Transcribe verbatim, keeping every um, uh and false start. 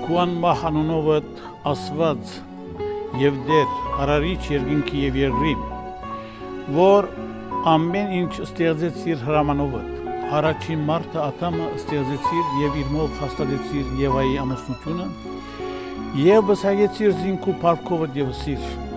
Քուան մահանունովդ ասված եւ դեր արարիչ երկինքի եւ երկրի, որ ամեն ինչ ստեղծեցիր հրամանովդ, առաջին մարդը Ադամը ստեղծեցիր եւ իր մոտ հաստատեցիր Եվայի ամուսնությունը եւ բսայեցիր զինքու փառքովդ եւ սիր